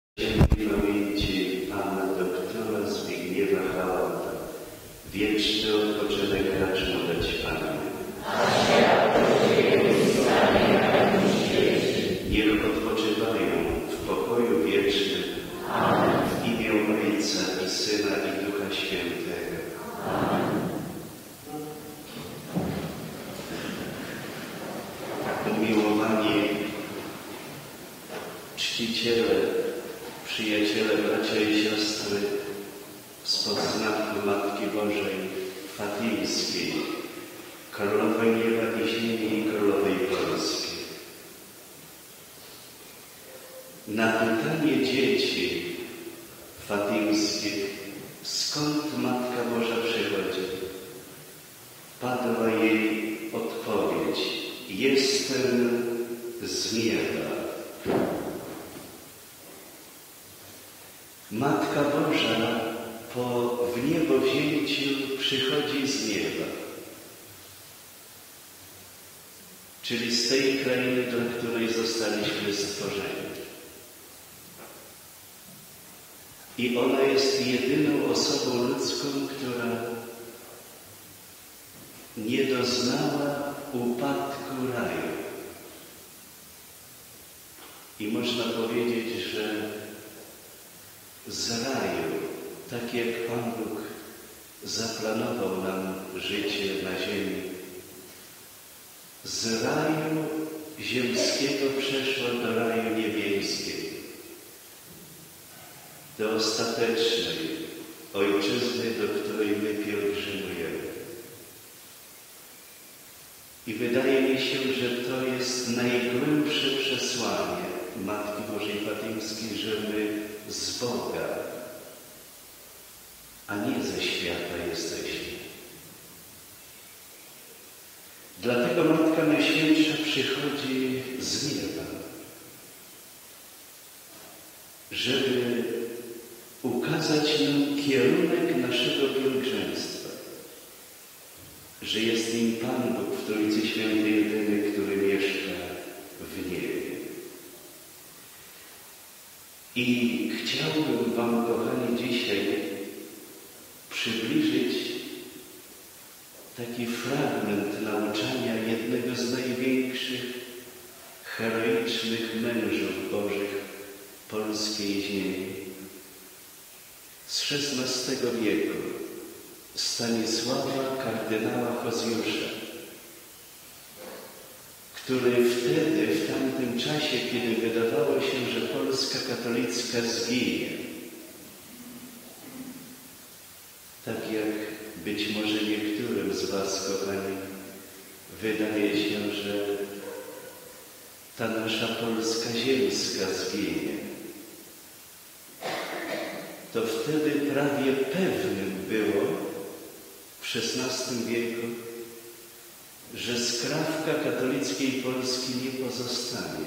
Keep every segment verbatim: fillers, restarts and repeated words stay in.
Świętej pamięci pana doktora Zbigniewa Hałata. Wieczny odpoczynek racz mu dać Panie. Niech odpoczywają w pokoju wiecznym. W imię Ojca i Syna i Ducha Świętego. Umiłowani czciciele, przyjaciele, bracia i siostry z podznaku Matki Bożej Fatimskiej, Królowej Nieba i Ziemi i Królowej Polski. Na pytanie dzieci fatimskich, skąd Matka Boża przychodzi, padła jej odpowiedź: jestem z nieba. Matka Boża po wniebowzięciu przychodzi z nieba, czyli z tej krainy, dla której zostaliśmy stworzeni. I ona jest jedyną osobą ludzką, która nie doznała upadku raju. I można powiedzieć, że z raju, tak jak Pan Bóg zaplanował nam życie na ziemi, z raju ziemskiego przeszła do raju niebieskiego, do ostatecznej ojczyzny, do której my pielgrzymujemy. I wydaje mi się, że to jest najgłębsze przesłanie Matki Bożej Fatimskiej, że my z Boga, a nie ze świata jesteśmy. Dlatego Matka Najświętsza przychodzi z nieba, żeby ukazać nam kierunek naszego pielgrzymstwa, że jest nim Pan Bóg w Trójcy Świętej jedyny, który mieszka w niebie. I chciałbym Wam, kochani, dzisiaj przybliżyć taki fragment nauczania jednego z największych, heroicznych mężów Bożych polskiej ziemi z szesnastego wieku, Stanisława kardynała Hozjusza, który wtedy, w tamtym czasie, kiedy wydawało się, że Polska katolicka zginie, tak jak być może niektórym z Was, kochani, wydaje się, że ta nasza Polska ziemska zginie, to wtedy prawie pewnym było w szesnastym wieku, że skrawka katolickiej Polski nie pozostanie.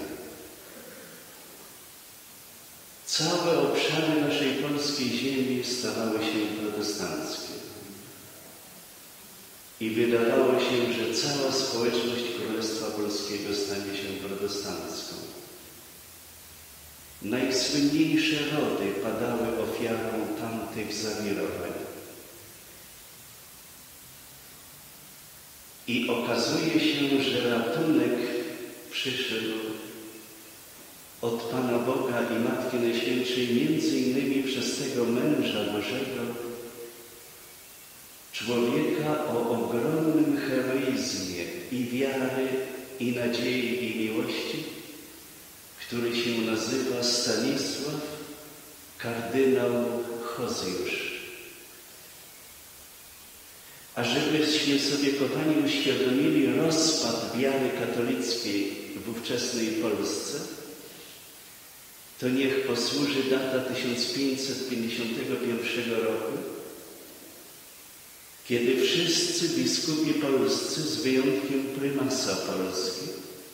Całe obszary naszej polskiej ziemi stawały się protestanckie. I wydawało się, że cała społeczność Królestwa Polskiego stanie się protestancką. Najsłynniejsze rody padały ofiarą tamtych zawirowań. I okazuje się, że ratunek przyszedł od Pana Boga i Matki Najświętszej między innymi przez tego męża Bożego, człowieka o ogromnym heroizmie i wiary, i nadziei, i miłości, który się nazywa Stanisław kardynał Hozjusz. A żebyśmy sobie, kochani, uświadomili rozpad wiary katolickiej w ówczesnej Polsce, to niech posłuży data tysiąc pięćset pięćdziesiątego pierwszego roku, kiedy wszyscy biskupi polscy, z wyjątkiem prymasa Polski,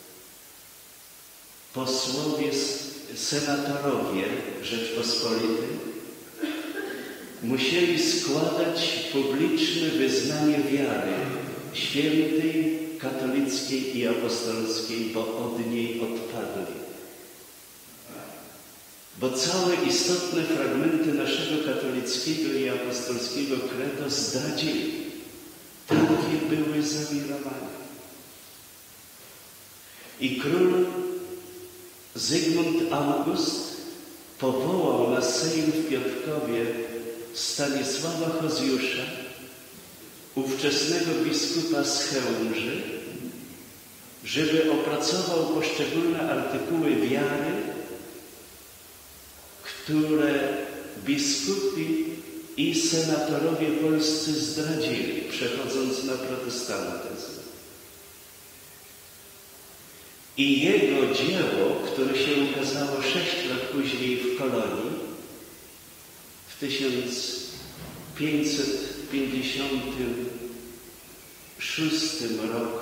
posłowie, senatorowie Rzeczpospolitej, musieli składać publiczne wyznanie wiary świętej, katolickiej i apostolskiej, bo od niej odpadli. Bo całe istotne fragmenty naszego katolickiego i apostolskiego credo zdradzili. Takie były zawirowania. I król Zygmunt August powołał na Sejm w Piotrkowie Stanisława Hozjusza, ówczesnego biskupa z Chełmży, żeby opracował poszczególne artykuły wiary, które biskupi i senatorowie polscy zdradzili, przechodząc na protestantyzm. I jego dzieło, które się ukazało sześć lat później w Kolonii, w tysiąc pięćset pięćdziesiątym szóstym roku,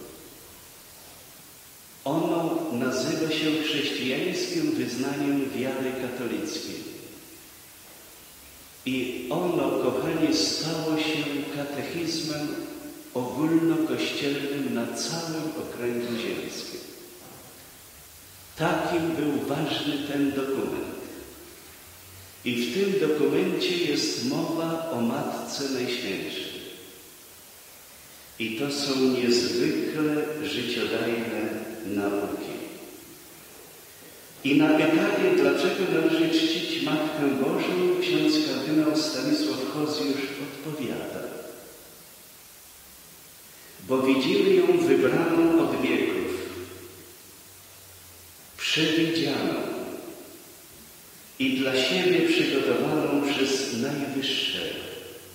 ono nazywa się chrześcijańskim wyznaniem wiary katolickiej. I ono, kochani, stało się katechizmem ogólnokościelnym na całym okręgu ziemskim. Takim był ważny ten dokument. I w tym dokumencie jest mowa o Matce Najświętszej. I to są niezwykle życiodajne nauki. I na pytanie, dlaczego należy czcić Matkę Bożą, ksiądz kardynał Stanisław Hozjusz odpowiada: bo widzimy ją wybraną od wieków, przewidzianą i dla siebie przygotowaną przez Najwyższego.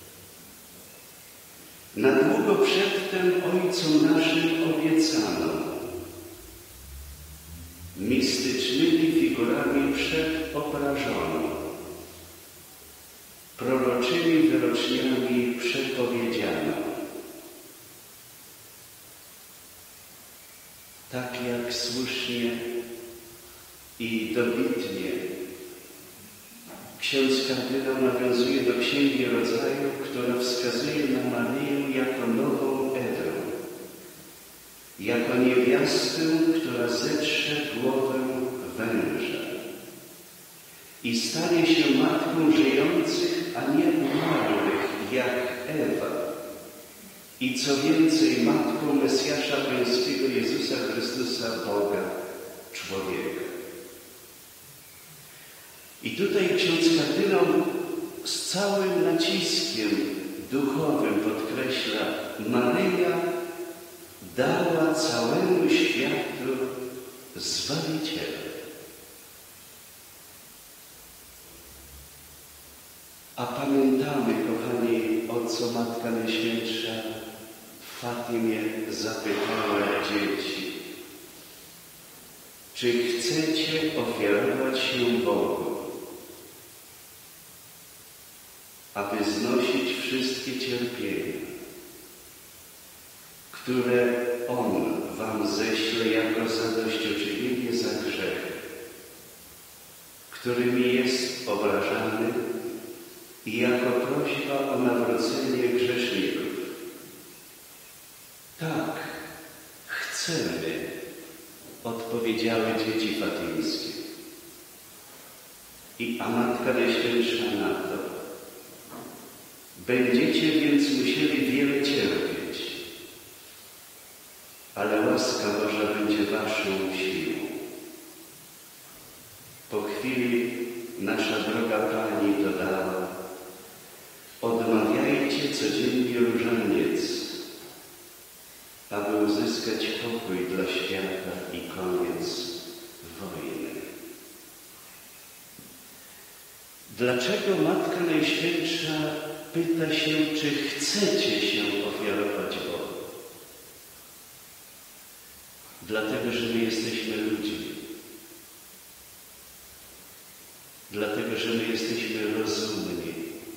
Na długo przedtem Ojcu naszym obiecano, mistycznymi figurami przedobrażono, proroczymi wyroczniami przepowiedziano. Tak jak słusznie i dobitnie ksiądz kardynał nawiązuje do Księgi Rodzaju, która wskazuje na Maryję jako nową Ewę, jako niewiastę, która zetrze głowę węża i stanie się matką żyjących, a nie umarłych, jak Ewa. I co więcej, matką Mesjasza Pańskiego Jezusa Chrystusa, Boga, człowieka. I tutaj ksiądz kardynał z całym naciskiem duchowym podkreśla: Maryja dała całemu światu Zbawiciela. A pamiętamy, kochani, o co Matka Najświętsza w Fatimie zapytała dzieci: czy chcecie ofiarować się Bogu, aby znosić wszystkie cierpienia, które On wam ześle jako zadośćuczynienie za grzech, którymi jest obrażany, i jako prośba o nawrócenie grzeszników? Tak, chcemy, odpowiedziały dzieci fatimskie. I a Matka Najświętsza na to: będziecie więc musieli wiele cierpieć, ale łaska Boża będzie waszą siłą. Po chwili nasza droga Pani dodała: odmawiajcie codziennie różaniec, aby uzyskać pokój dla świata i koniec wojny. Dlaczego Matka Najświętsza pyta się, czy chcecie się ofiarować Bogu? Dlatego, że my jesteśmy ludźmi. Dlatego, że my jesteśmy rozumni.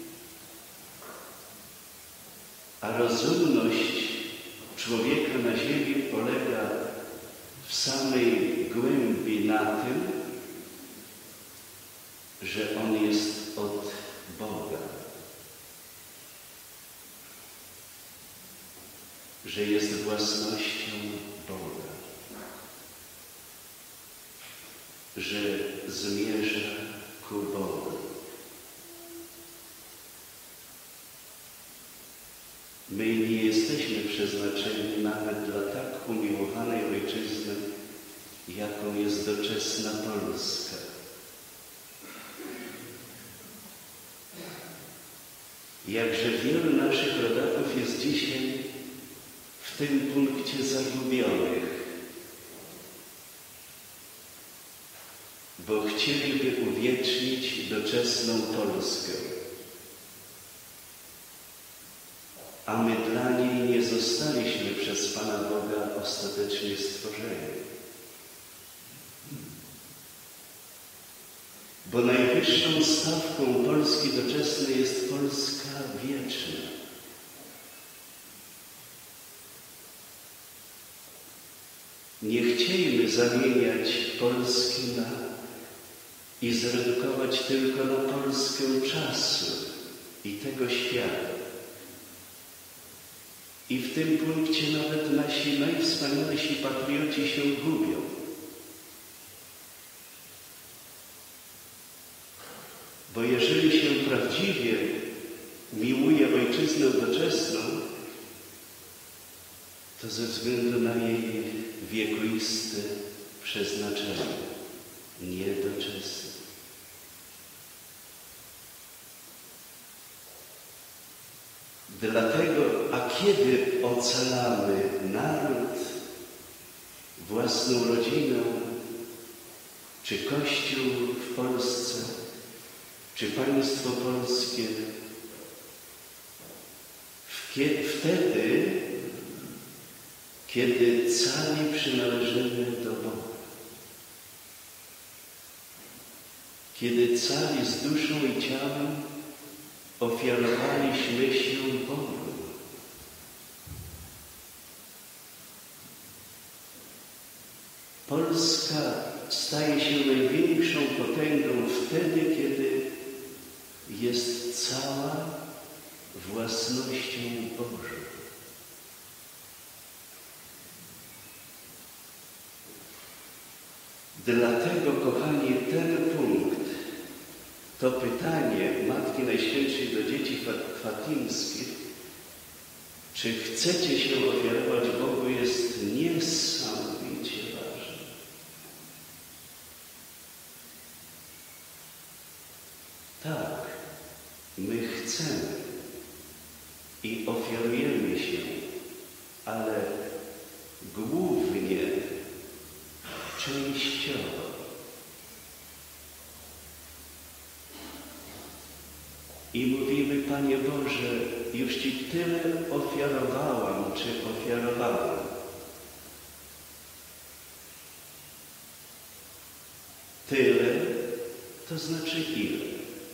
A rozumność człowieka na ziemi polega w samej głębi na tym, że on jest od Boga. Że jest własnością Boga. Że zmierza ku Bogu. My nie jesteśmy przeznaczeni nawet dla tak umiłowanej ojczyzny, jaką jest doczesna Polska. Jakże wielu naszych rodaków jest dzisiaj w tym punkcie zagubionych, bo chcieliby uwiecznić doczesną Polskę, a my dla niej nie zostaliśmy przez Pana Boga ostatecznie stworzeni. Bo najwyższą stawką Polski doczesnej jest Polska wieczna. Nie chciejmy zamieniać Polski na i zredukować tylko na Polskę czasu i tego świata. I w tym punkcie nawet nasi najwspanialsi patrioci się gubią. Bo jeżeli się prawdziwie miłuje ojczyznę doczesną, to ze względu na jej wiekuiste przeznaczenie, niedoczesne. Dlatego, a kiedy ocalamy naród, własną rodzinę, czy Kościół w Polsce, czy państwo polskie, wtedy, kiedy cali przynależymy do Boga. Kiedy cali z duszą i ciałem ofiarowaliśmy się Bogu. Polska staje się największą potęgą wtedy, kiedy jest cała własnością Bożą. Dlatego, kochani, ten punkt, to pytanie Matki Najświętszej do dzieci fatimskich, czy chcecie się ofiarować Bogu, jest niesamowicie ważne. Tak, my chcemy i ofiarujemy się, ale głównie częściowo. I mówimy, Panie Boże, już Ci tyle ofiarowałam, czy ofiarowałam. Tyle, to znaczy ile?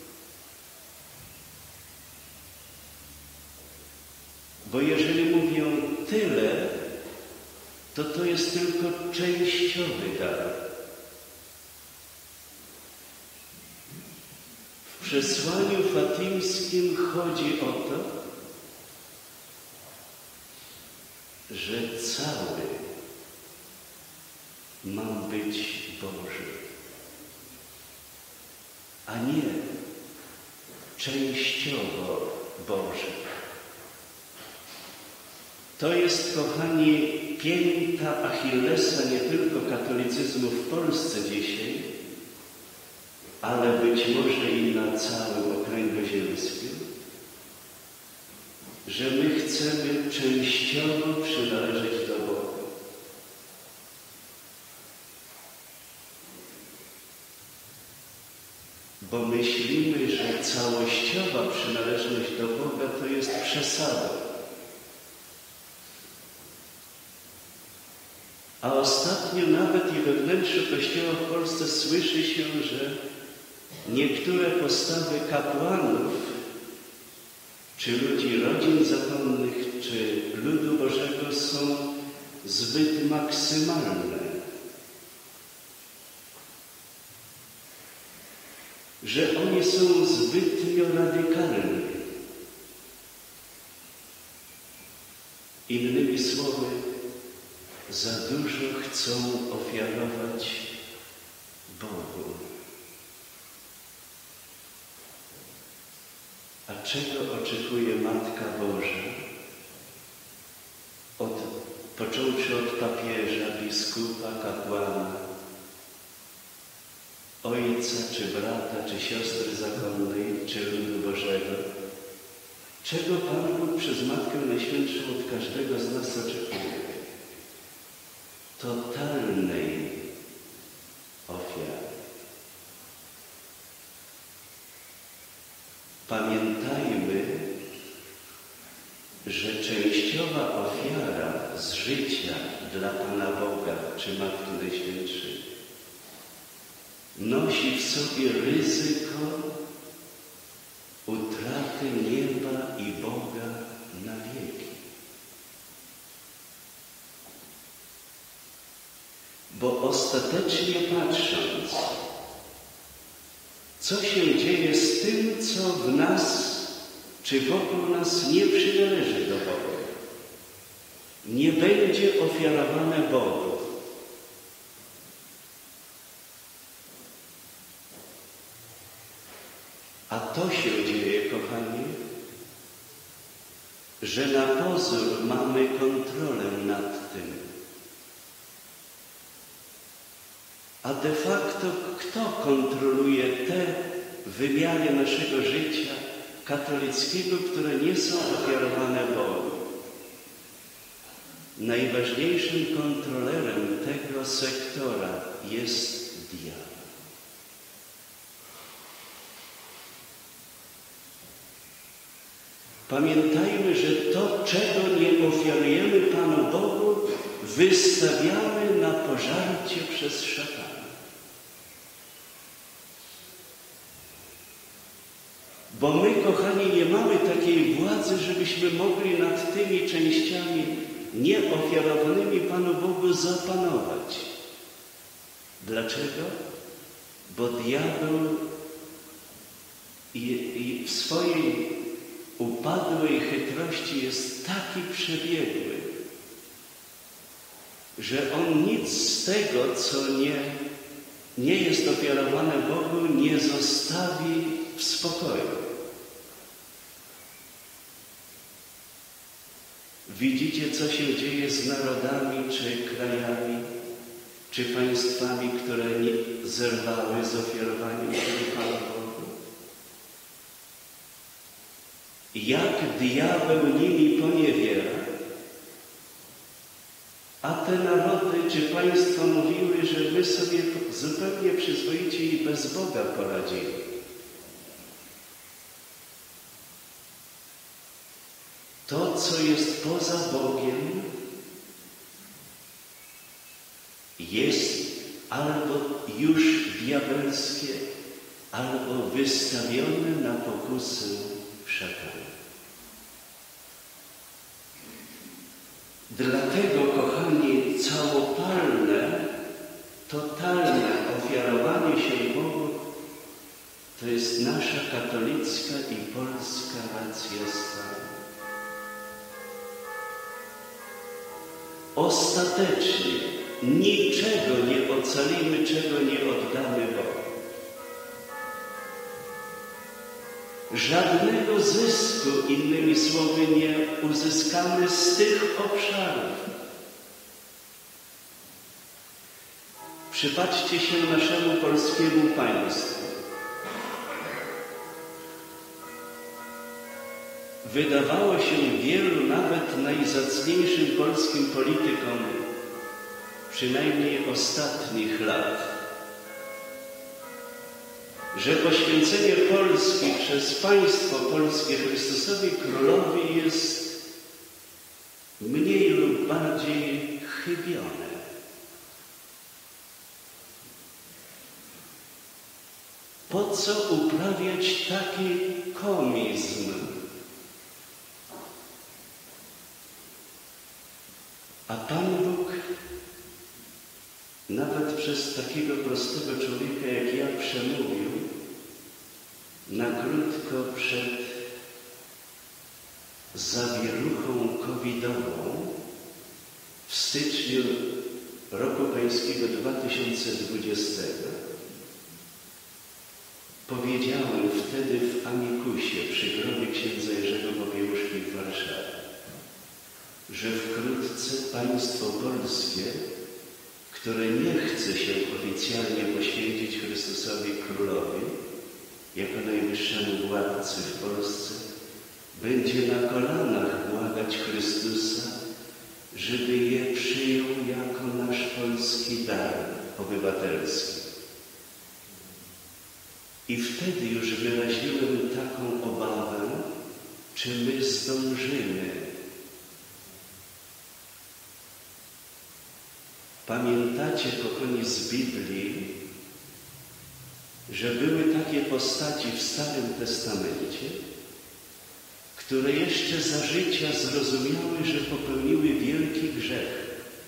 Bo jeżeli mówią tyle, to to jest tylko częściowy dar. W przesłaniu fatimskim chodzi o to, że cały ma być Boży, a nie częściowo Boży. To jest, kochani, pięta Achillesa nie tylko katolicyzmu w Polsce dzisiaj, ale być może i na całym okręgu ziemskim, że my chcemy częściowo przynależeć do Boga. Bo myślimy, że całościowa przynależność do Boga to jest przesada. A ostatnio nawet i we wnętrzu Kościoła w Polsce słyszy się, że niektóre postawy kapłanów, czy ludzi rodzin zakonnych, czy ludu Bożego są zbyt maksymalne. Że oni są zbytnio radykalni. Innymi słowy, za dużo chcą ofiarować Bogu. A czego oczekuje Matka Boża? Od, począwszy od papieża, biskupa, kapłana, ojca, czy brata, czy siostry zakonnej, czy ludu Bożego. Czego Pan Bóg przez Matkę Najświętszą od każdego z nas oczekuje? Totalnej ofiary. Pamiętajmy, że częściowa ofiara z życia dla Pana Boga czy Matki Najświętszej nosi w sobie ryzyko utraty nieba i Boga na wieki. Bo ostatecznie patrząc, co się dzieje z tym, co w nas czy wokół nas nie przynależy do Boga, nie będzie ofiarowane Bogu. A to się dzieje, kochani, że na pozór mamy kontrolę nad tym. A de facto kto kontroluje te wymiary naszego życia katolickiego, które nie są ofiarowane Bogu? Najważniejszym kontrolerem tego sektora jest diabeł. Pamiętajmy, że to, czego nie ofiarujemy Panu Bogu, wystawiamy na pożarcie przez szatana. Bo my, kochani, nie mamy takiej władzy, żebyśmy mogli nad tymi częściami nieofiarowanymi Panu Bogu zapanować. Dlaczego? Bo diabeł i, i w swojej upadłej chytrości jest taki przebiegły, że on nic z tego, co nie, nie jest ofiarowane Bogu, nie zostawi w spokoju. Widzicie, co się dzieje z narodami, czy krajami, czy państwami, które nie zerwały z ofiarowaniem się Panu Bogu? Jak diabeł nimi poniewiera, a te narody czy państwa mówiły, że my sobie zupełnie przyzwoicie i bez Boga poradzili. To, co jest poza Bogiem, jest albo już diabelskie, albo wystawione na pokusę szatana. Dlatego, kochani, całopalne, totalne ofiarowanie się Bogu to jest nasza katolicka i polska racja stanu. Ostatecznie niczego nie ocalimy, czego nie oddamy Bogu. Żadnego zysku, innymi słowy, nie uzyskamy z tych obszarów. Przypatrzcie się naszemu polskiemu państwu. Wydawało się wielu, nawet najzacniejszym polskim politykom, przynajmniej ostatnich lat, że poświęcenie Polski przez państwo polskie Chrystusowi Królowi jest mniej lub bardziej chybione. Po co uprawiać taki komizm? A Pan Bóg nawet przez takiego prostego człowieka jak ja przemówił na krótko przed zawieruchą covidową w styczniu roku pańskiego dwa tysiące dwudziestego. powiedziałem wtedy w Amikusie przy grobie księdza Jerzego Popiełuszki w Warszawie, że wkrótce państwo polskie, które nie chce się oficjalnie poświęcić Chrystusowi Królowi jako najwyższemu władcy w Polsce, będzie na kolanach błagać Chrystusa, żeby je przyjął jako nasz polski dar obywatelski. I wtedy już wyraziłem taką obawę, czy my zdążymy. Pamiętacie, kochani, z Biblii, że były takie postaci w Starym Testamencie, które jeszcze za życia zrozumiały, że popełniły wielki grzech,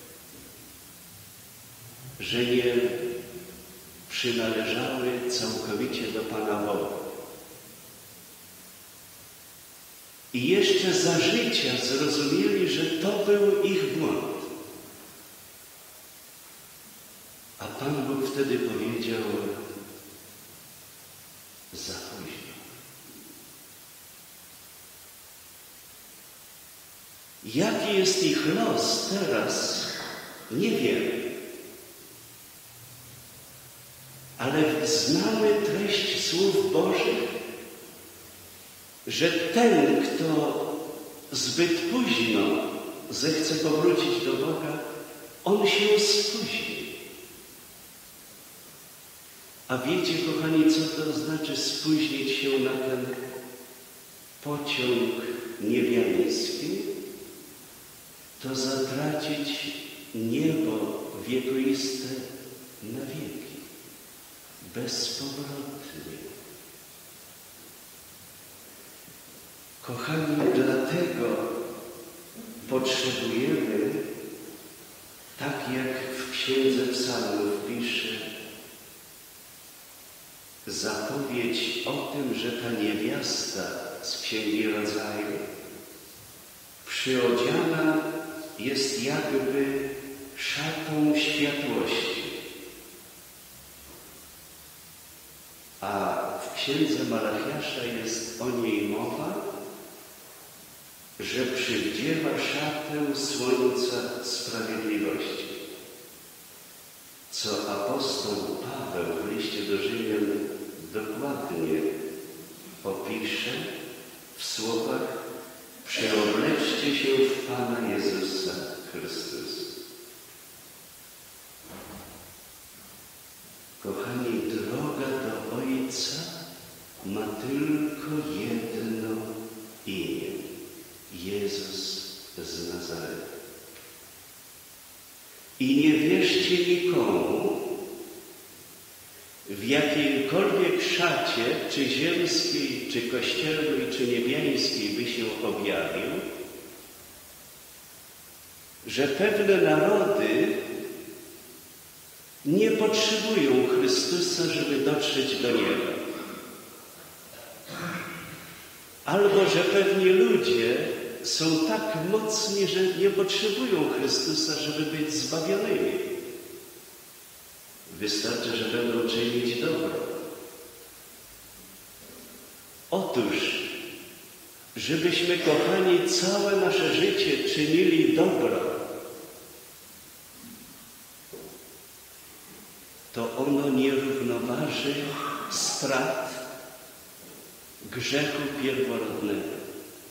że nie przynależały całkowicie do Pana Boga. I jeszcze za życia zrozumieli, że to był ich błąd. A Pan Bóg wtedy powiedział: za późno. Jaki jest ich los teraz, nie wiem. Ale znamy treść słów Bożych, że ten, kto zbyt późno zechce powrócić do Boga, on się spóźni. A wiecie, kochani, co to znaczy spóźnić się na ten pociąg niebiański? To zatracić niebo wiekuiste na wieki. Bezpowrotnie. Kochani, dlatego potrzebujemy, tak jak w Księdze Psalmów pisze, zapowiedź o tym, że ta niewiasta z Księgi Rodzaju przyodziana jest jakby szatą światłości. A w Księdze Malachiasza jest o niej mowa, że przywdziewa szatę słońca sprawiedliwości. Co apostoł Paweł w liście do Rzymian dokładnie opisze w słowach: przeobleczcie się w Pana Jezusa Chrystusa. Kochani, droga do Ojca ma tylko jedno imię: Jezus z Nazaretu. I nie wierzcie nikomu, w jakiejkolwiek szacie, czy ziemskiej, czy kościelnej, czy niebiańskiej by się objawił, że pewne narody nie potrzebują Chrystusa, żeby dotrzeć do nieba. Albo że pewni ludzie są tak mocni, że nie potrzebują Chrystusa, żeby być zbawionymi. Wystarczy, że będą czynić dobro. Otóż, żebyśmy, kochani, całe nasze życie czynili dobro, to ono nie równoważy strat grzechu pierworodnego.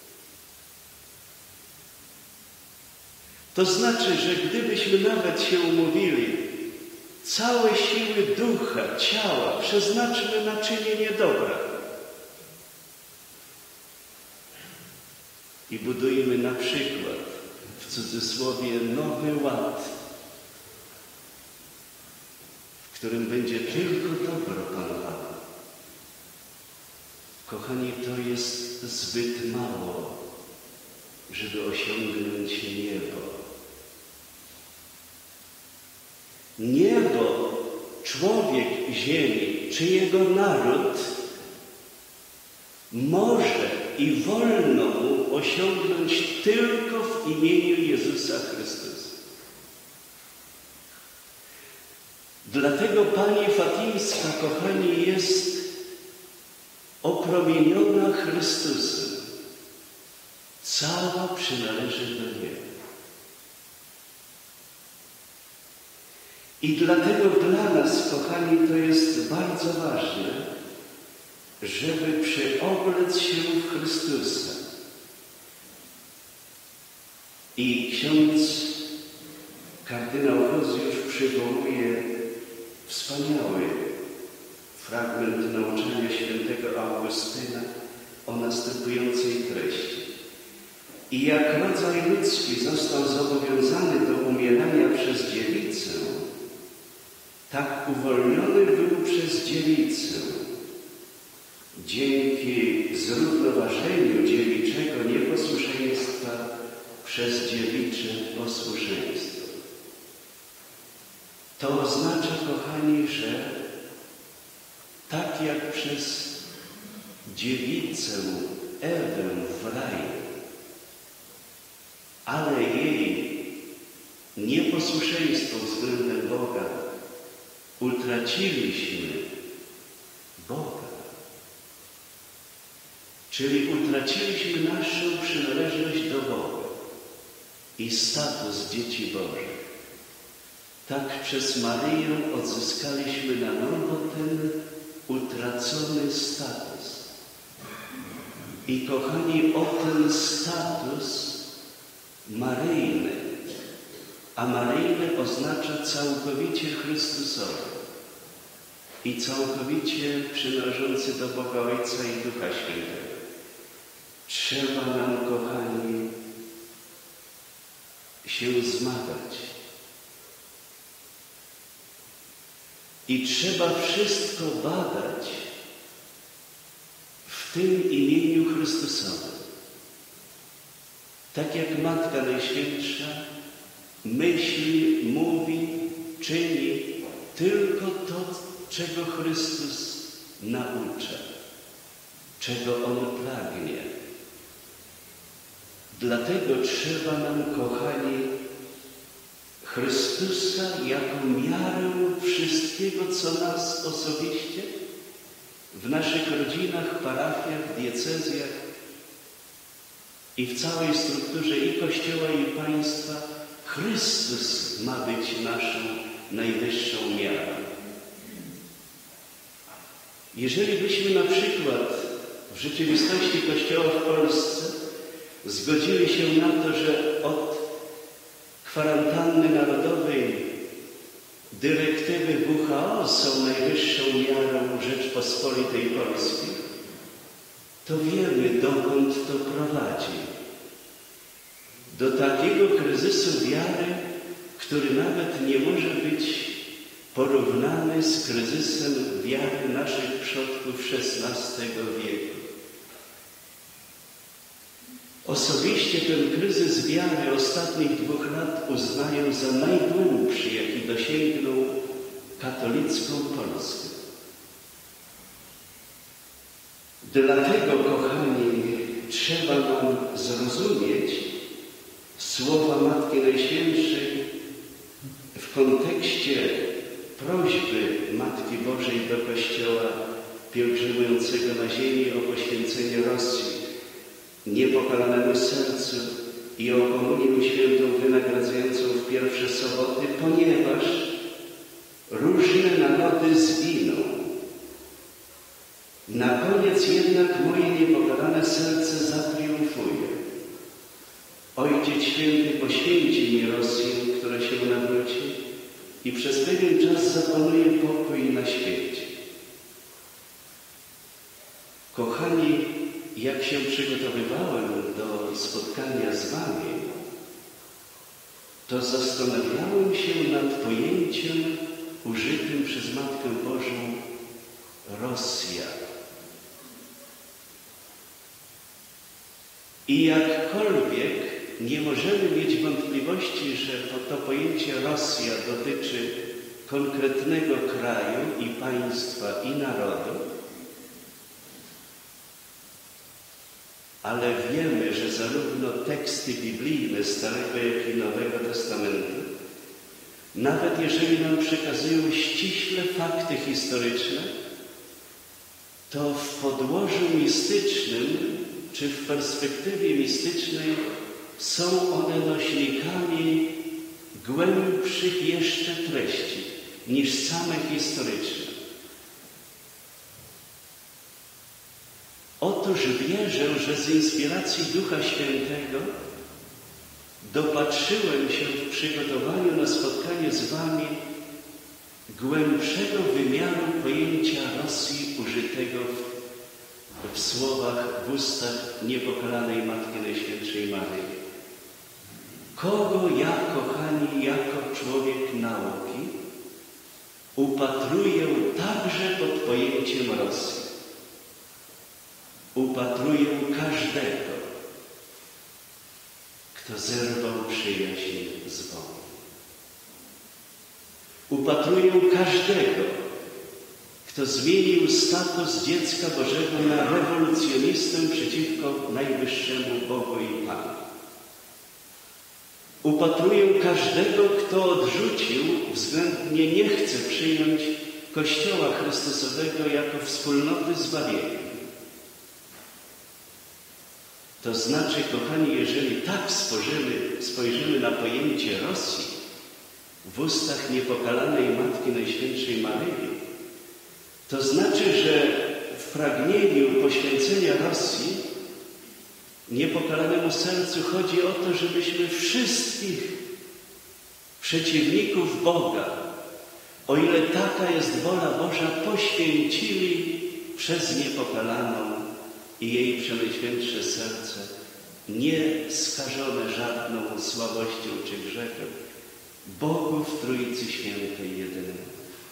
To znaczy, że gdybyśmy nawet się umówili, całe siły ducha, ciała przeznaczmy na czynienie dobra i budujmy na przykład, w cudzysłowie, nowy ład, w którym będzie tylko dobro panowało. Kochani, to jest zbyt mało, żeby osiągnąć niebo. Niebo, człowiek ziemi, czy jego naród może i wolno mu osiągnąć tylko w imieniu Jezusa Chrystusa. Dlatego Pani Fatimska, kochani, jest opromieniona Chrystusem, cała przynależy do Niego. I dlatego dla nas, kochani, to jest bardzo ważne, żeby przeoblec się w Chrystusa. I ksiądz kardynał Koziusz przywołuje wspaniały fragment nauczania świętego Augustyna o następującej treści. I jak rodzaj ludzki został zobowiązany do umierania przez dziewicę, tak uwolniony był przez dziewicę. Dzięki zrównoważeniu dziewiczego nieposłuszeństwa przez dziewicze posłuszeństwo. To oznacza, kochani, że tak jak przez dziewicę Ewę w raju, ale jej nieposłuszeństwo względem Boga utraciliśmy Boga. Czyli utraciliśmy naszą przynależność do Boga i status dzieci Bożych. Tak przez Maryję odzyskaliśmy na nowo ten utracony status. I kochani, o ten status maryjny, a maryjny oznacza całkowicie Chrystusowy i całkowicie przynależący do Boga Ojca i Ducha Świętego. Trzeba nam, kochani, się zmagać. I trzeba wszystko badać w tym imieniu Chrystusowym. Tak jak Matka Najświętsza myśli, mówi, czyni tylko to, czego Chrystus naucza, czego On pragnie. Dlatego trzeba nam, kochani, Chrystusa jako miarę wszystkiego, co nas osobiście w naszych rodzinach, parafiach, diecezjach i w całej strukturze i Kościoła, i państwa, Chrystus ma być naszą najwyższą miarą. Jeżeli byśmy na przykład w rzeczywistości Kościoła w Polsce zgodzili się na to, że od kwarantanny narodowej dyrektywy W H O są najwyższą miarą Rzeczpospolitej Polskiej, to wiemy, dokąd to prowadzi. Do takiego kryzysu wiary, który nawet nie może być porównany z kryzysem wiary naszych przodków szesnastego wieku. Osobiście ten kryzys wiary ostatnich dwóch lat uznaję za najgłębszy, jaki dosięgnął katolicką Polskę. Dlatego, kochani, trzeba nam zrozumieć słowa Matki Najświętszej w kontekście prośby Matki Bożej do Kościoła pielgrzymującego na ziemi o poświęcenie Rosji niepokalanemu sercu i o komunię świętą wynagradzającą w pierwsze soboty, ponieważ różne narody zginą. Na koniec jednak moje niepokalane serce zatriumfuje. Ojciec Święty poświęci mi Rosję, która się nawróci, i przez pewien czas zapanuje pokój na świecie. Kochani, jak się przygotowywałem do spotkania z Wami, to zastanawiałem się nad pojęciem użytym przez Matkę Bożą Rosja. I jakkolwiek nie możemy mieć wątpliwości, że to, to pojęcie Rosja dotyczy konkretnego kraju i państwa i narodu, ale wiemy, że zarówno teksty biblijne Starego, jak i Nowego Testamentu, nawet jeżeli nam przekazują ściśle fakty historyczne, to w podłożu mistycznym, czy w perspektywie mistycznej są one nośnikami głębszych jeszcze treści niż same historyczne. Otóż wierzę, że z inspiracji Ducha Świętego dopatrzyłem się w przygotowaniu na spotkanie z Wami głębszego wymiaru pojęcia Rosji użytego w, w słowach, w ustach niepokalanej Matki Najświętszej Maryi. Kogo ja, kochani, jako człowiek nauki upatruję także pod pojęciem Rosji? Upatruję każdego, kto zerwał przyjaźń z Bogiem. Upatruję każdego, kto zmienił status dziecka Bożego na rewolucjonistę przeciwko najwyższemu Bogu i Panu. Upatruję każdego, kto odrzucił, względnie nie chce przyjąć Kościoła Chrystusowego jako wspólnoty zbawienia. To znaczy, kochani, jeżeli tak spojrzymy, spojrzymy na pojęcie Rosji w ustach niepokalanej Matki Najświętszej Maryi, to znaczy, że w pragnieniu poświęcenia Rosji niepokalanemu sercu chodzi o to, żebyśmy wszystkich przeciwników Boga, o ile taka jest wola Boża, poświęcili przez niepokalaną i jej przenajświętsze serce, nie skażone żadną słabością czy grzechem, Bogu w Trójcy Świętej jedynej.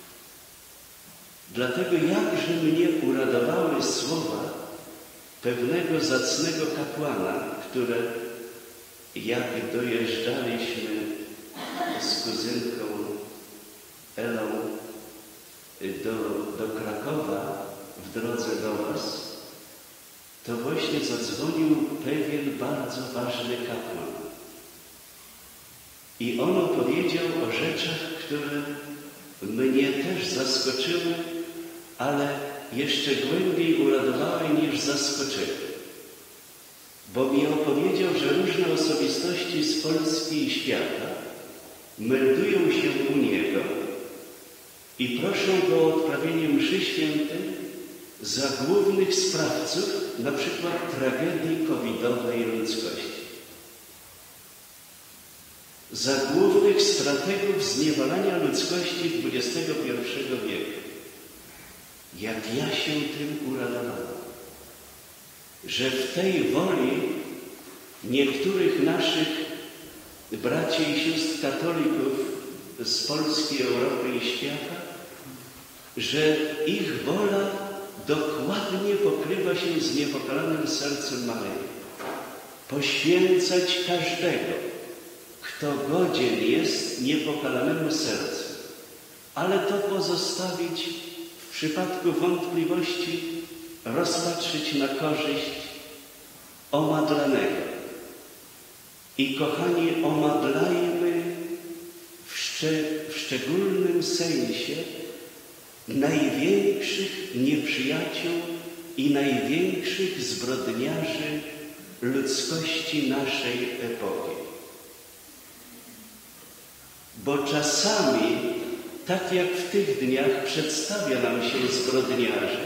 Dlatego jakże mnie uradowały słowa pewnego zacnego kapłana, które jak dojeżdżaliśmy z kuzynką Elą do, do Krakowa w drodze do Was, to właśnie zadzwonił pewien bardzo ważny kapłan. I on opowiedział o rzeczach, które mnie też zaskoczyły, ale jeszcze głębiej uradowały niż zaskoczyły. Bo mi opowiedział, że różne osobistości z Polski i świata meldują się u niego i proszą go o odprawienie mszy świętej za głównych sprawców, na przykład tragedii covidowej ludzkości. Za głównych strategów zniewalania ludzkości dwudziestego pierwszego wieku. Jak ja się tym uradowałem, że w tej woli niektórych naszych braci i sióstr katolików z Polski, Europy i świata, że ich wola dokładnie pokrywa się z niepokalanym sercem Maryi. Poświęcać każdego, kto godzien jest niepokalanemu sercu, ale to pozostawić w przypadku wątpliwości, rozpatrzyć na korzyść omadlanego. I kochani, omadlajmy w, szcze w szczególnym sensie największych nieprzyjaciół i największych zbrodniarzy ludzkości naszej epoki. Bo czasami, tak jak w tych dniach, przedstawia nam się zbrodniarzy,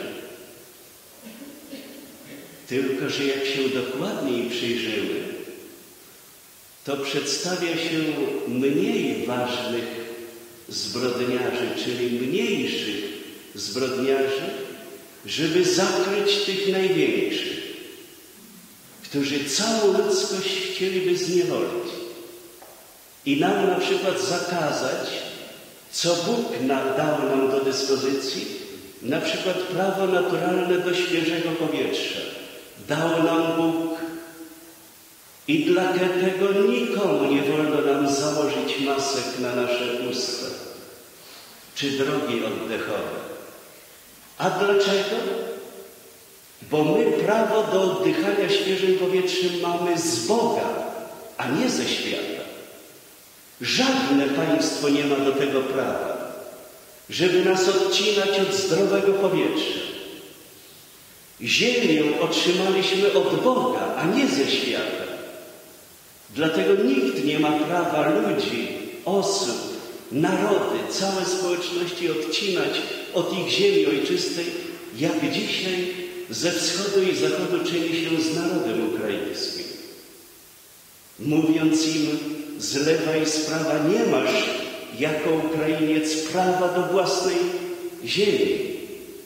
tylko że jak się dokładniej przyjrzymy, to przedstawia się mniej ważnych zbrodniarzy, czyli mniejszych zbrodniarzy, żeby zakryć tych największych, którzy całą ludzkość chcieliby zniewolić i nam na przykład zakazać, co Bóg dał nam do dyspozycji, na przykład prawo naturalne do świeżego powietrza. Dał nam Bóg i dla tego nikomu nie wolno nam założyć masek na nasze usta czy drogi oddechowe. A dlaczego? Bo my prawo do oddychania świeżym powietrzem mamy z Boga, a nie ze świata. Żadne państwo nie ma do tego prawa, żeby nas odcinać od zdrowego powietrza. Ziemię otrzymaliśmy od Boga, a nie ze świata. Dlatego nikt nie ma prawa ludzi, osób, narody, całe społeczności odcinać od ich ziemi ojczystej, jak dzisiaj ze wschodu i zachodu czyni się z narodem ukraińskim. Mówiąc im z lewa i z prawa, nie masz jako Ukrainiec prawa do własnej ziemi.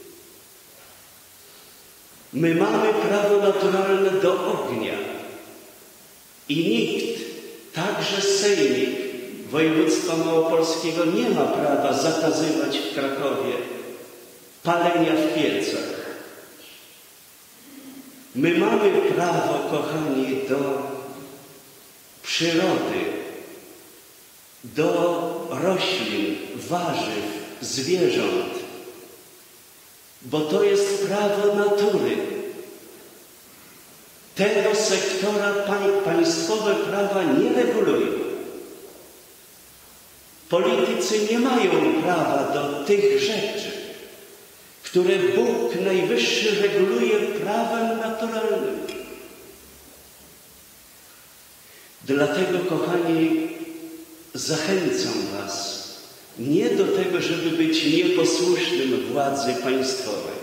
My mamy prawo naturalne do ognia i nikt, także sejmik województwa małopolskiego, nie ma prawa zakazywać w Krakowie palenia w piecach. My mamy prawo, kochani, do przyrody, do roślin, warzyw, zwierząt, bo to jest prawo natury. Tego sektora państwowe prawa nie regulują. Politycy nie mają prawa do tych rzeczy, które Bóg Najwyższy reguluje prawem naturalnym. Dlatego, kochani, zachęcam was nie do tego, żeby być nieposłusznym władzy państwowej.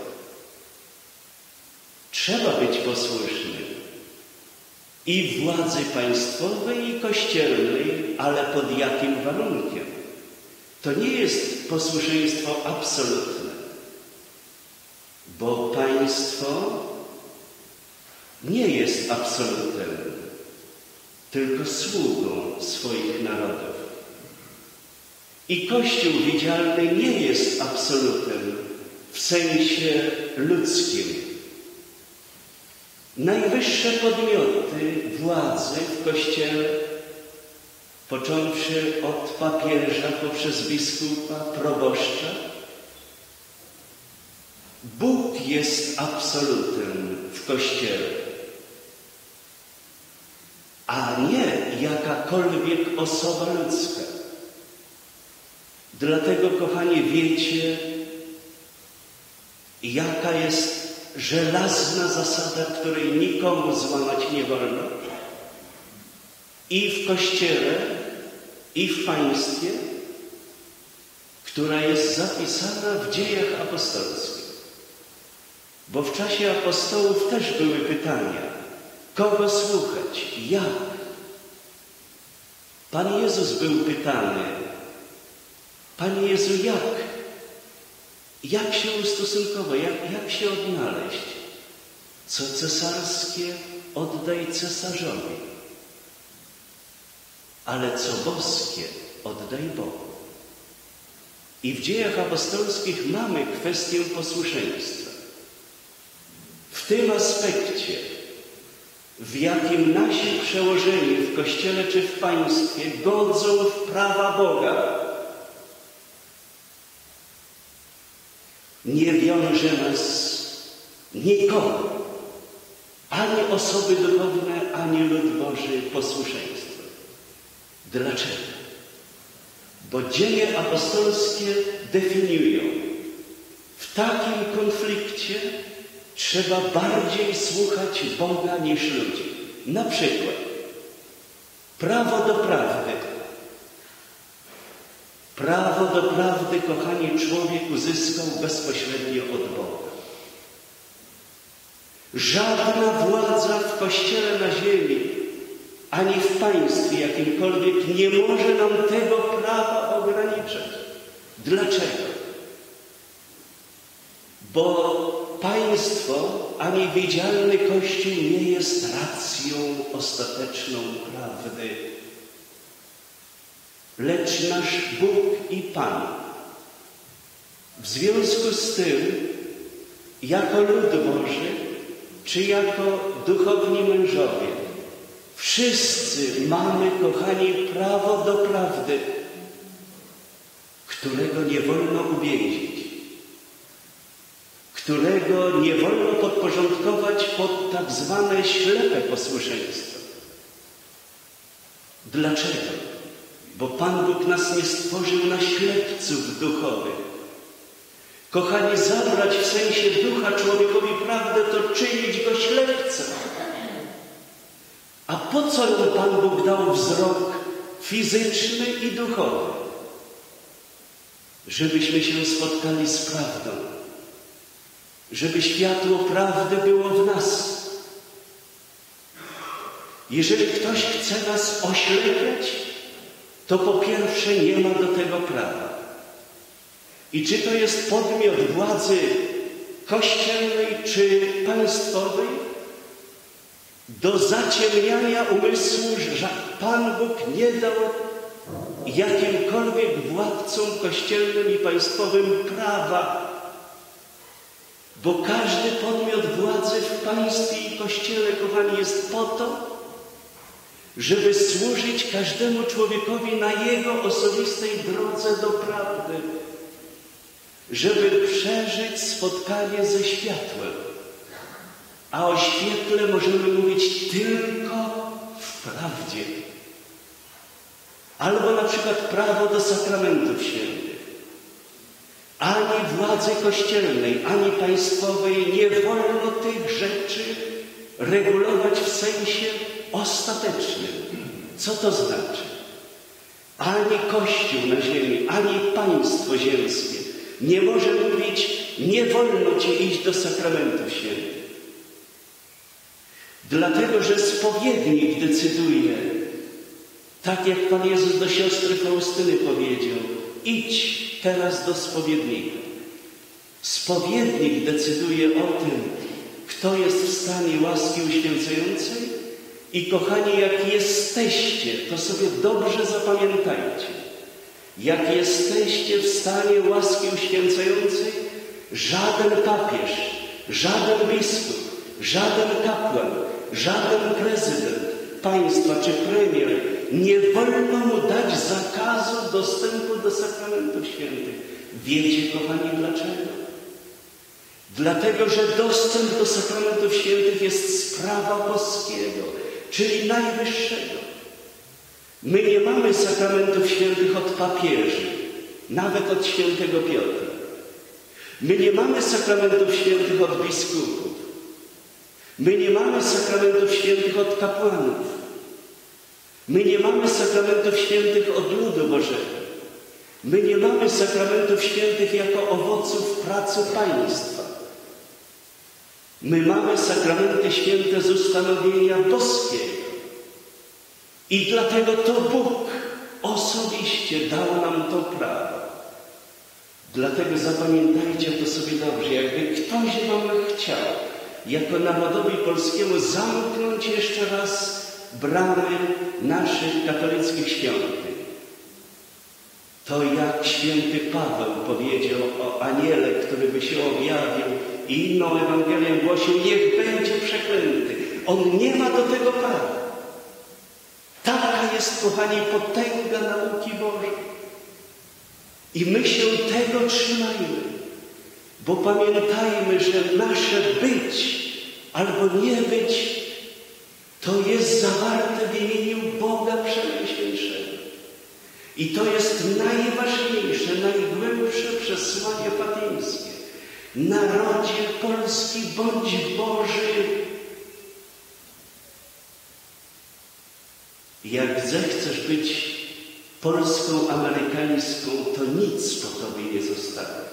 Trzeba być posłusznym i władzy państwowej, i kościelnej, ale pod jakim warunkiem? To nie jest posłuszeństwo absolutne, bo państwo nie jest absolutem, tylko sługą swoich narodów. I Kościół widzialny nie jest absolutem w sensie ludzkim. Najwyższe podmioty władzy w Kościele, począwszy od papieża poprzez biskupa, proboszcza, Bóg jest absolutem w Kościele, a nie jakakolwiek osoba ludzka. Dlatego, kochani, wiecie, jaka jest żelazna zasada, której nikomu złamać nie wolno, i w Kościele, i w państwie, która jest zapisana w Dziejach Apostolskich. Bo w czasie apostołów też były pytania, kogo słuchać, jak? Pan Jezus był pytany, Panie Jezu, jak? Jak się ustosunkować? Jak, jak się odnaleźć? Co cesarskie oddaj cesarzowi, ale co boskie oddaj Bogu. I w Dziejach Apostolskich mamy kwestię posłuszeństwa. W tym aspekcie, w jakim nasi przełożeni w Kościele czy w państwie godzą w prawa Boga, nie wiąże nas nikogo, ani osoby duchowne, ani lud Boży posłuszeństwo. Dlaczego? Bo dzieje apostolskie definiują, w takim konflikcie trzeba bardziej słuchać Boga niż ludzi. Na przykład prawo do prawdy. Prawo do prawdy, kochani, człowiek uzyskał bezpośrednio od Boga. Żadna władza w Kościele na ziemi, ani w państwie jakimkolwiek nie może nam tego prawa ograniczać. Dlaczego? Bo państwo, ani widzialny Kościół nie jest racją ostateczną prawdy, lecz nasz Bóg i Pan. W związku z tym, jako lud Boży, czy jako duchowni mężowie, wszyscy mamy, kochani, prawo do prawdy, którego nie wolno uwięzić, którego nie wolno podporządkować pod tak zwane ślepe posłuszeństwo. Dlaczego? Bo Pan Bóg nas nie stworzył na ślepców duchowych. Kochani, zabrać w sensie ducha człowiekowi prawdę, to czynić go ślepcem. A po co nam Pan Bóg dał wzrok fizyczny i duchowy? Żebyśmy się spotkali z prawdą. Żeby światło prawdy było w nas. Jeżeli ktoś chce nas oślepiać, to po pierwsze nie ma do tego prawa. I czy to jest podmiot władzy kościelnej czy państwowej, do zaciemniania umysłu, że Pan Bóg nie dał jakimkolwiek władcom kościelnym i państwowym prawa, bo każdy podmiot władzy w państwie i kościele, kochani, jest po to, żeby służyć każdemu człowiekowi na jego osobistej drodze do prawdy, żeby przeżyć spotkanie ze światłem. A o świetle możemy mówić tylko w prawdzie. Albo na przykład prawo do sakramentów świętych. Ani władzy kościelnej, ani państwowej nie wolno tych rzeczy regulować w sensie ostatecznym. Co to znaczy? Ani Kościół na ziemi, ani państwo ziemskie nie może mówić, nie wolno ci iść do sakramentów świętych. Dlatego, że spowiednik decyduje, tak jak Pan Jezus do siostry Faustyny powiedział, idź teraz do spowiednika. Spowiednik decyduje o tym, kto jest w stanie łaski uświęcającej. I kochani, jak jesteście, to sobie dobrze zapamiętajcie, jak jesteście w stanie łaski uświęcającej, żaden papież, żaden biskup, żaden kapłan, żaden prezydent państwa czy premier nie wolno mu dać zakazu dostępu do sakramentów świętych. Wiecie, kochani, dlaczego? Dlatego, że dostęp do sakramentów świętych jest sprawa boskiego, czyli najwyższego. My nie mamy sakramentów świętych od papieży, nawet od świętego Piotra. My nie mamy sakramentów świętych od biskupów. My nie mamy sakramentów świętych od kapłanów. My nie mamy sakramentów świętych od ludu Bożego. My nie mamy sakramentów świętych jako owoców pracy państwa. My mamy sakramenty święte z ustanowienia boskiego. I dlatego to Bóg osobiście dał nam to prawo. Dlatego zapamiętajcie to sobie dobrze. Jakby ktoś wam chciał jako narodowi polskiemu zamknąć jeszcze raz bramy naszych katolickich świątyń, to jak święty Paweł powiedział o aniele, który by się objawił i inną Ewangelię głosił, niech będzie przeklęty. On nie ma do tego prawa. Taka jest, kochani, potęga nauki Bożej. I my się tego trzymajmy, bo pamiętajmy, że nasze być albo nie być to jest zawarte w imieniu Boga Przenajświętszego. I to jest najważniejsze, najgłębsze przesłanie fatimskie. Narodzie polski, bądź Boży. Jak zechcesz być Polską amerykańską, to nic po tobie nie zostanie.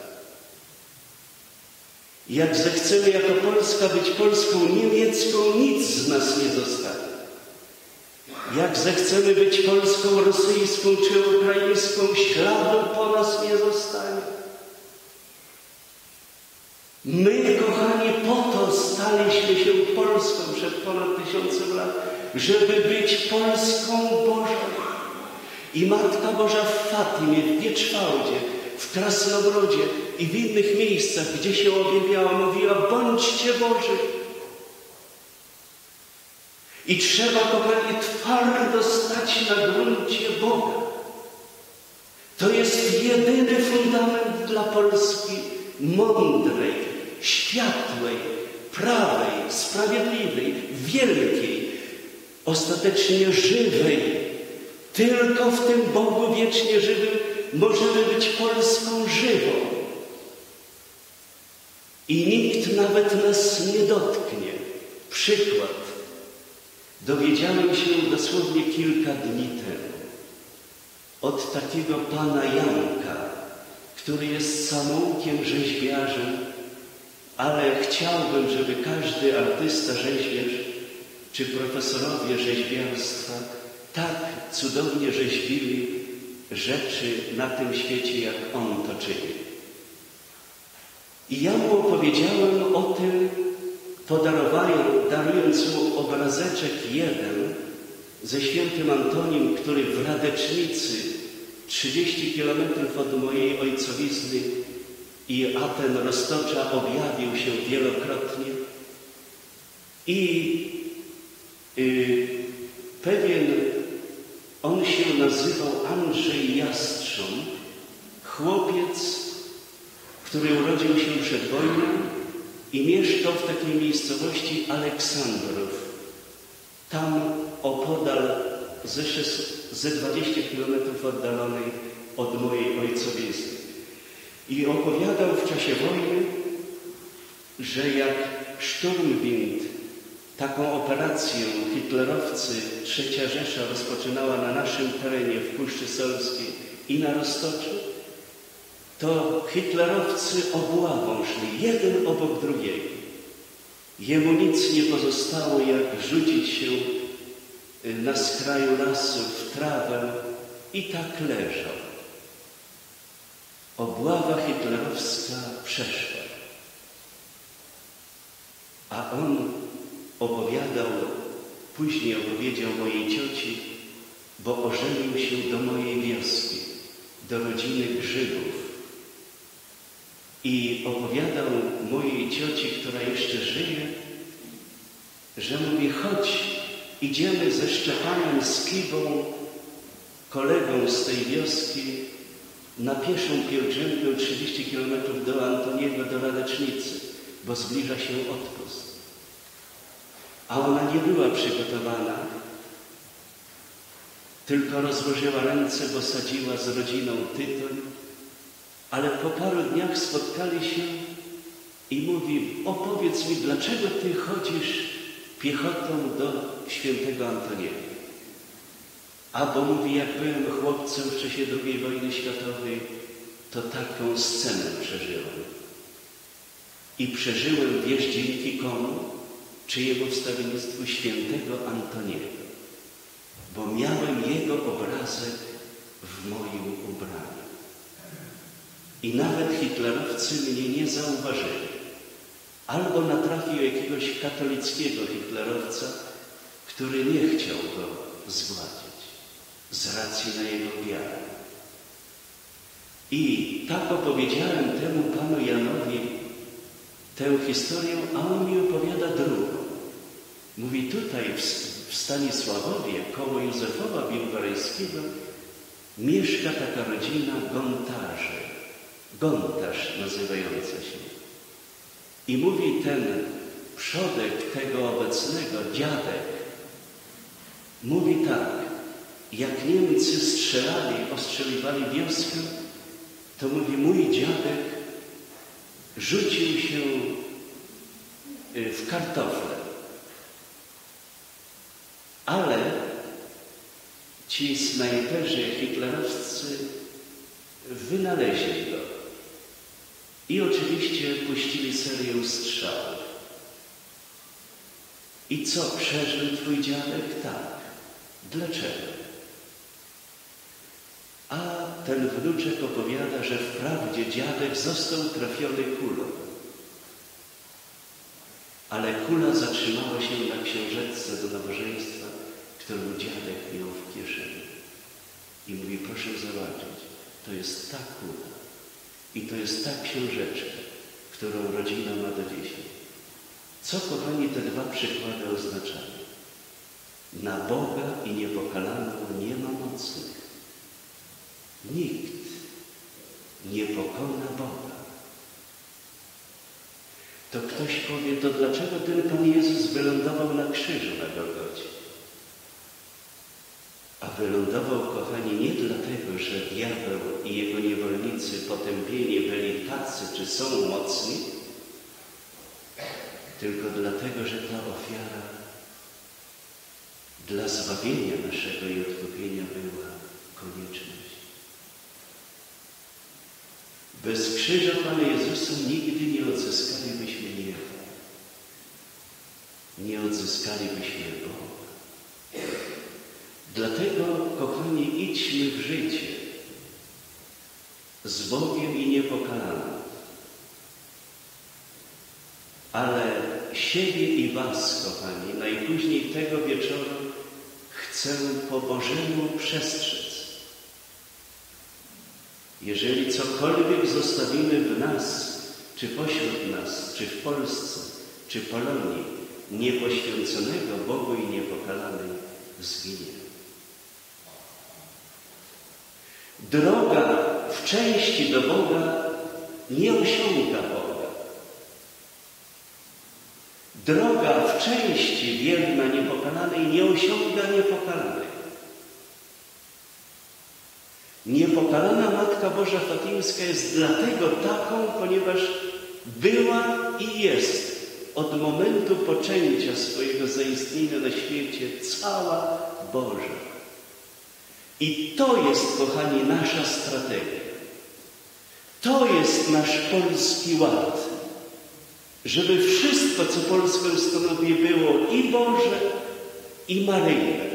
Jak zechcemy jako Polska być Polską niemiecką, nic z nas nie zostanie. Jak zechcemy być Polską rosyjską czy ukraińską, śladu po nas nie zostanie. My, kochani, po to staliśmy się Polską przed ponad tysiącem lat, żeby być Polską Bożą. I Matka Boża w Fatimie, w Wieczwałdzie, w Krasnobrodzie i w innych miejscach, gdzie się objawiała, mówiła, bądźcie Boży. I trzeba, kochani, twardo stać na gruncie Boga. To jest jedyny fundament dla Polski mądrej, światłej, prawej, sprawiedliwej, wielkiej, ostatecznie żywej. Tylko w tym Bogu wiecznie żywym możemy być Polską żywą. i nikt nawet nas nie dotknie. Przykład. Dowiedziałem się dosłownie kilka dni temu od takiego pana Janka, który jest samoukiem rzeźbiarzem, ale chciałbym, żeby każdy artysta, rzeźbiarz czy profesorowie rzeźbiarstwa tak cudownie rzeźbili rzeczy na tym świecie, jak on to czyni. I ja mu opowiedziałem o tym, podarowałem, darując mu obrazeczek jeden ze świętym Antonim, który w Radecznicy, trzydzieści kilometrów od mojej ojcowizny i Aten Roztocza, objawił się wielokrotnie. I y, pewien, on się nazywał Andrzej Jastrząb, chłopiec, który urodził się przed wojną i mieszkał w takiej miejscowości Aleksandrów. Tam opodal ze, ze dwudziestu kilometrów oddalonej od mojej ojcowizny. I opowiadał w czasie wojny, że jak Sturmwind, taką operację hitlerowcy, Trzecia Rzesza rozpoczynała na naszym terenie w Puszczy Solskiej i na Roztoczu, to hitlerowcy obławą szli, jeden obok drugiego. Jemu nic nie pozostało, jak rzucić się na skraju lasu w trawę i tak leżał. Obława hitlerowska przeszła. A on opowiadał, później opowiedział mojej cioci, bo ożenił się do mojej wioski, do rodziny Grzybów. I opowiadał mojej cioci, która jeszcze żyje, że mówi: chodź, idziemy ze Szczepanem Skibą, kolegą z tej wioski, na pieszą pielgrzymkę trzydzieści kilometrów do Antoniego, do Radecznicy, bo zbliża się odpust. A ona nie była przygotowana, tylko rozłożyła ręce, bo sadziła z rodziną tytoń, ale po paru dniach spotkali się i mówi: opowiedz mi, dlaczego ty chodzisz piechotą do świętego Antoniego? A bo mówi, jak byłem chłopcem w czasie drugiej wojny światowej, to taką scenę przeżyłem. I przeżyłem, wiesz, dzięki komu? Czyjemu wstawiennictwu? Świętego Antoniego. Bo miałem jego obrazek w moim ubraniu. I nawet hitlerowcy mnie nie zauważyli. Albo natrafił jakiegoś katolickiego hitlerowca, który nie chciał go zgładzić z racji na jego wiarę. I tak opowiedziałem temu panu Janowi tę historię, a on mi opowiada drugą. Mówi: tutaj w, w Stanisławowie, koło Józefowa Biłgorajskiego, mieszka taka rodzina Gontarzy. Gontarz nazywająca się. I mówi ten przodek tego obecnego, dziadek, mówi tak: jak Niemcy strzelali, ostrzeliwali wioskę, to mówi, mój dziadek rzucił się w kartofle. Ale ci snajperzy hitlerowscy wynaleźli go i oczywiście puścili serię strzałów. I co, przeżył twój dziadek? Tak. Dlaczego? A ten wnuczek opowiada, że wprawdzie dziadek został trafiony kulą, ale kula zatrzymała się na książeczce do nabożeństwa, którą dziadek miał w kieszeni. I mówi: proszę zobaczyć, to jest ta kula i to jest ta książeczka, którą rodzina ma do dzisiaj. Co, kochani, te dwa przykłady oznaczają? Na Boga i niepokalanego nie ma mocnych. Nikt nie pokona Boga. To ktoś powie: to dlaczego ten Pan Jezus wylądował na krzyżu na Golgocie? A wylądował, kochani, nie dlatego, że diabeł i jego niewolnicy potępieni byli tacy, czy są mocni, tylko dlatego, że ta ofiara dla zbawienia naszego i odkupienia była konieczność. Bez krzyża Pana Jezusa nigdy nie odzyskalibyśmy nieba. Nie odzyskalibyśmy Boga. Dlatego, kochani, idźmy w życie z Bogiem i niepokalanym. Ale siebie i was, kochani, najpóźniej tego wieczoru chcę po Bożemu przestrzec. Jeżeli cokolwiek zostawimy w nas, czy pośród nas, czy w Polsce, czy Polonii, niepoświęconego Bogu i niepokalanej, zginie. Droga w części do Boga nie osiąga Boga. Droga w części wierna niepokalanej nie osiąga niepokalanej. Niepokalana Matka Boża Fatimska jest dlatego taką, ponieważ była i jest od momentu poczęcia swojego zaistnienia na świecie cała Boża. I to jest, kochani, nasza strategia. To jest nasz polski ład. Żeby wszystko, co Polskę stanowi, było i Boże, i Maryjne.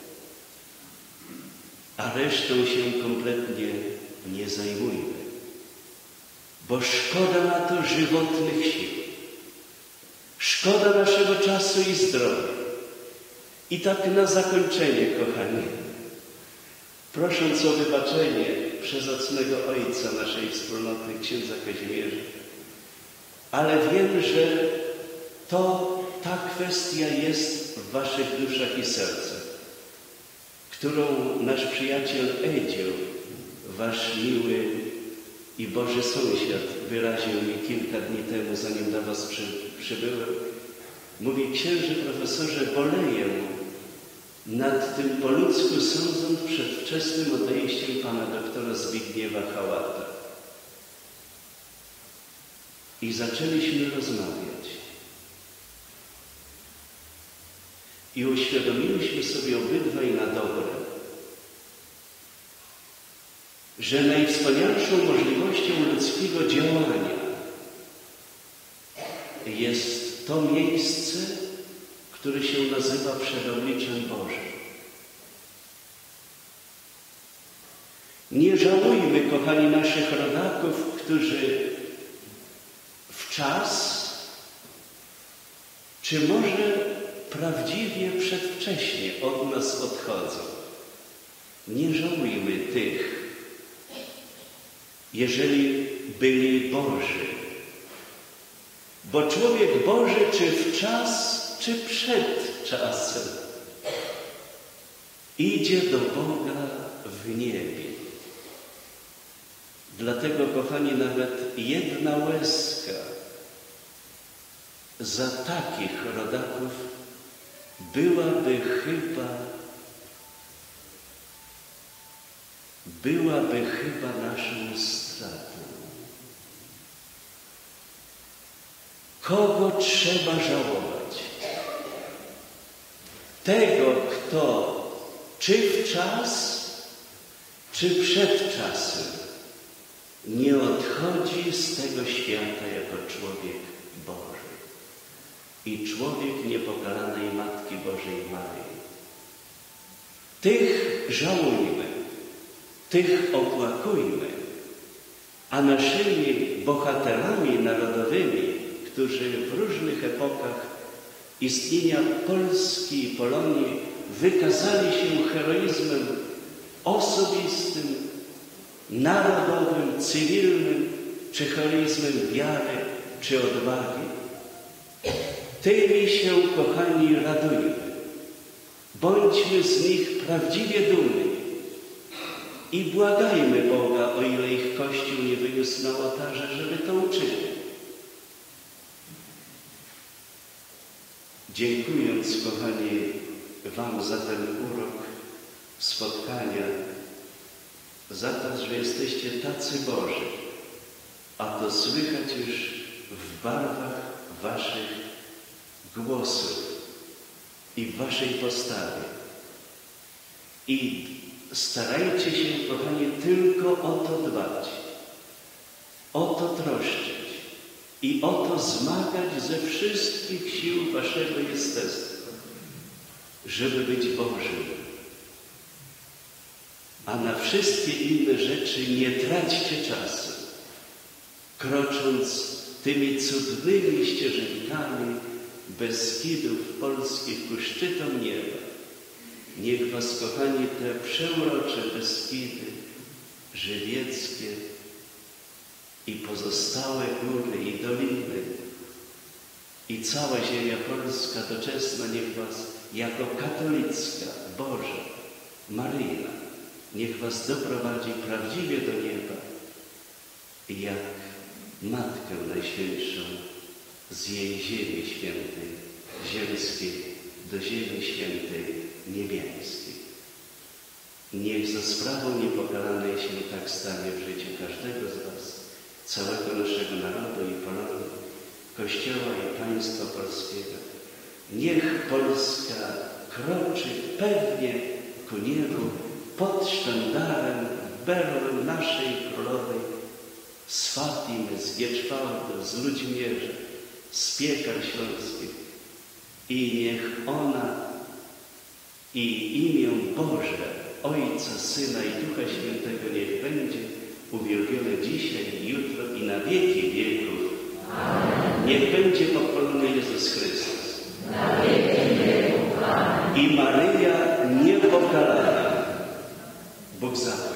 A resztą się kompletnie nie zajmujmy. Bo szkoda na to żywotnych sił. Szkoda naszego czasu i zdrowia. I tak na zakończenie, kochani, prosząc o wybaczenie przezacnego ojca naszej wspólnoty, księdza Kazimierza, ale wiem, że to ta kwestia jest w waszych duszach i sercach, którą nasz przyjaciel Edzio, wasz miły i Boży sąsiad, wyraził mi kilka dni temu, zanim do was przy, przybyłem. Mówi: księże profesorze, boleję nad tym po ludzku sądząc przedwczesnym odejściem pana doktora Zbigniewa Hałata. I zaczęliśmy rozmawiać. I uświadomiliśmy sobie obydwaj na dobre, że najwspanialszą możliwością ludzkiego działania jest to miejsce, które się nazywa przed obliczem Bożym. Nie żałujmy, kochani, naszych rodaków, którzy w czas, czy może prawdziwie przedwcześnie od nas odchodzą. Nie żałujmy tych, jeżeli byli Boży. Bo człowiek Boży, czy w czas, czy przed czasem, idzie do Boga w niebie. Dlatego, kochani, nawet jedna łezka za takich rodaków byłaby chyba, byłaby chyba naszą stratą. Kogo trzeba żałować? Tego, kto czy w czas, czy przed czasem nie odchodzi z tego świata jako człowiek Boży i człowiek niepokalanej Matki Bożej Maryi. Tych żałujmy, tych opłakujmy, a naszymi bohaterami narodowymi, którzy w różnych epokach istnienia Polski i Polonii wykazali się heroizmem osobistym, narodowym, cywilnym, czy heroizmem wiary, czy odwagi. Tymi się, kochani, radujmy. Bądźmy z nich prawdziwie dumni i błagajmy Boga, o ile ich Kościół nie wyniósł na ołtarze, żeby to uczynił. Dziękując, kochani, wam za ten urok spotkania, za to, że jesteście tacy Boży, a to słychać już w barwach waszych głosów i w waszej postawie. I starajcie się, kochani, tylko o to dbać, o to troszczyć i o to zmagać ze wszystkich sił waszego jestestwa, żeby być Bożym. A na wszystkie inne rzeczy nie traćcie czasu, krocząc tymi cudnymi ścieżkami Beskidów polskich ku szczytom nieba. Niech was, kochani, te przeurocze Beskidy żywieckie i pozostałe góry i doliny i cała ziemia polska doczesna, niech was jako katolicka, Boża, Maryjna, niech was doprowadzi prawdziwie do nieba i jak Matkę Najświętszą z jej ziemi świętej, ziemskiej, do ziemi świętej, niebiańskiej. Niech za sprawą niepokalanej się tak stanie w życiu każdego z was, całego naszego narodu i Polonii, Kościoła i państwa polskiego. Niech Polska kroczy pewnie ku niebu pod sztandarem, berłem naszej królowej, z Fatimy, z Gieczwałdu, z Ludźmierza, z Piekar Śląskich. I niech ona i imię Boże, Ojca, Syna i Ducha Świętego niech będzie uwielbione dzisiaj, jutro i na wieki wieków. Amen. Niech będzie pochwalony Jezus Chrystus. Na wieki wieków. Amen. I Maryja niepokalana. Bóg zapłać.